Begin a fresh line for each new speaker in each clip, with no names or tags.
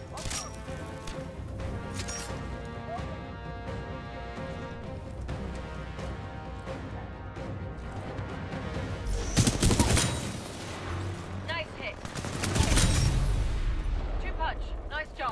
Nice hit. Two punch. Nice job.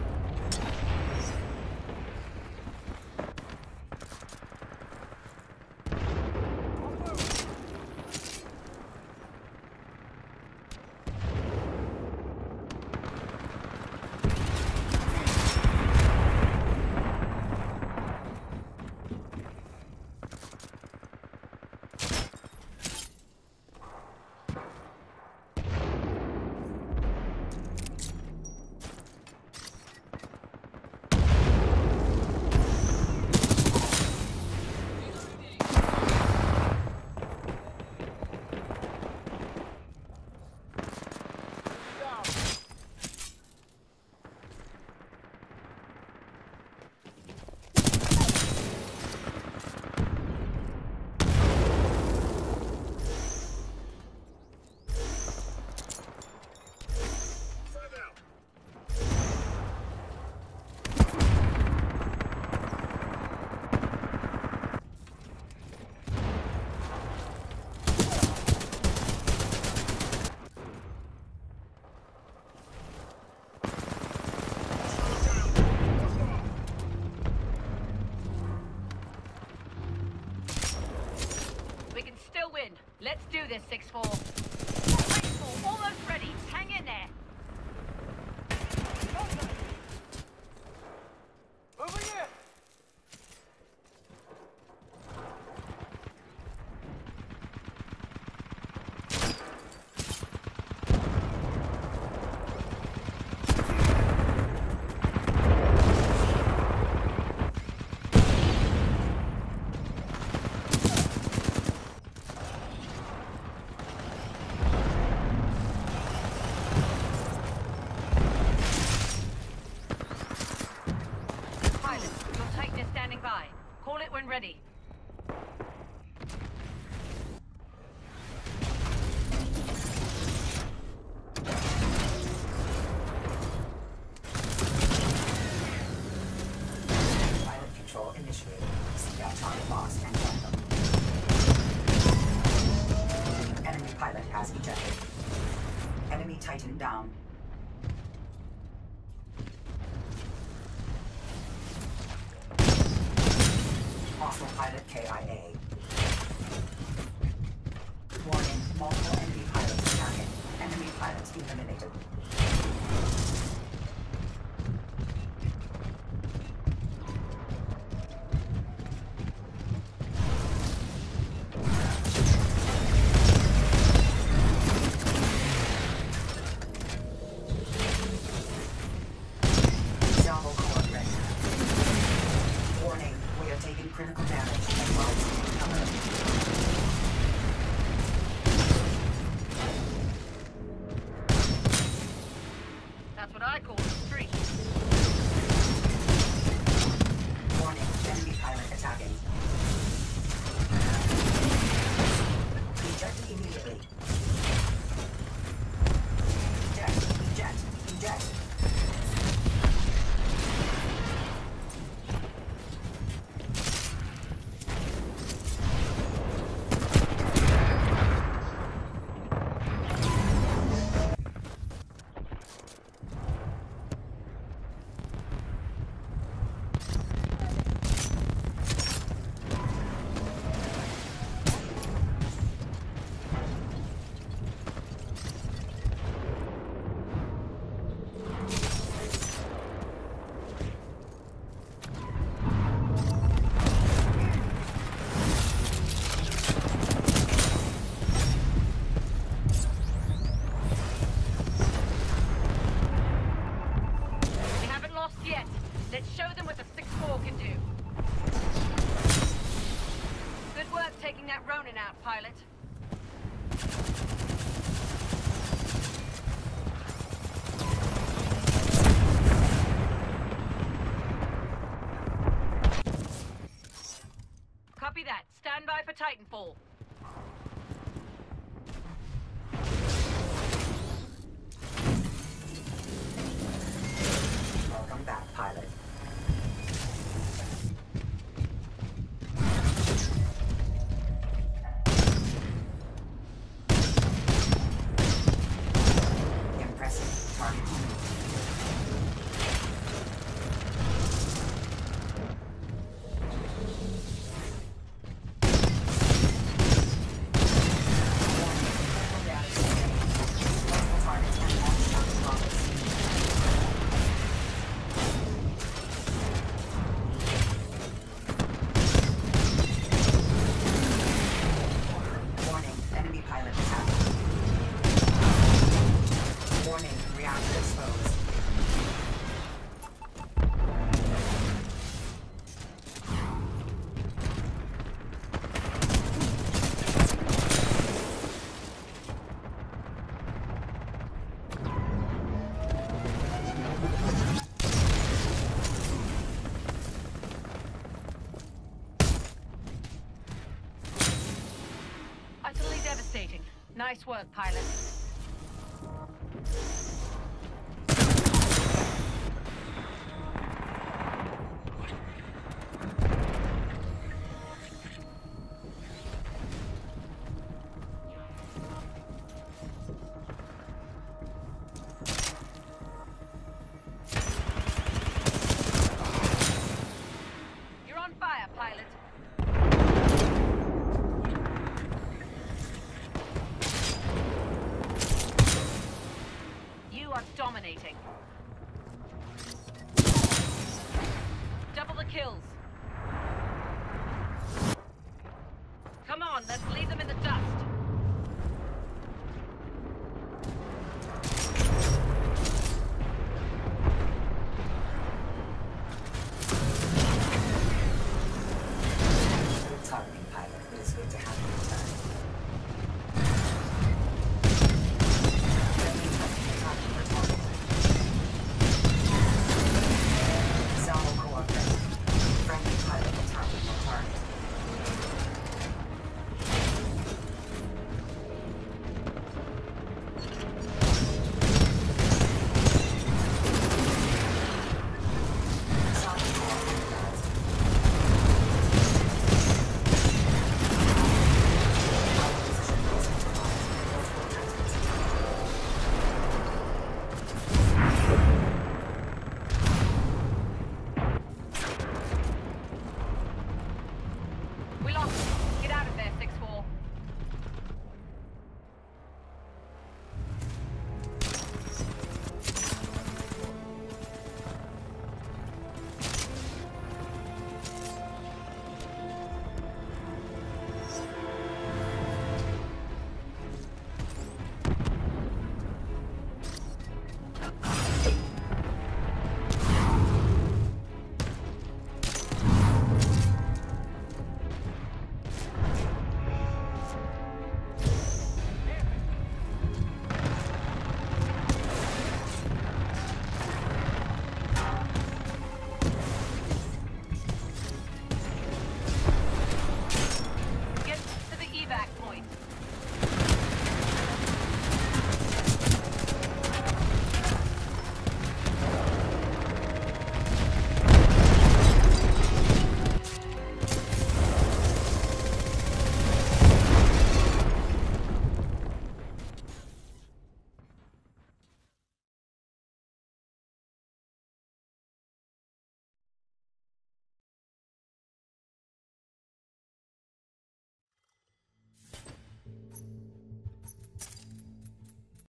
Let's do this, 6-4. Titanfall, almost ready. Hang in there.
Over here!
Call it when ready.
Pilot control initiated. See our target lost and welcome. Enemy pilot has ejected. Enemy Titan down. Hostile pilot KIA. Warning, multiple enemy pilots attacking. Enemy pilots eliminated. Salvo core ready. Warning, we are taking critical damage as well as cover.
That's what I call a streak.
Warning, enemy pilot attacking. Eject immediately. Eject.
Yet. Let's show them what the 6-4 can do. Good work taking that Ronin out, pilot. Copy that. Stand by for Titanfall. Nice work, pilot.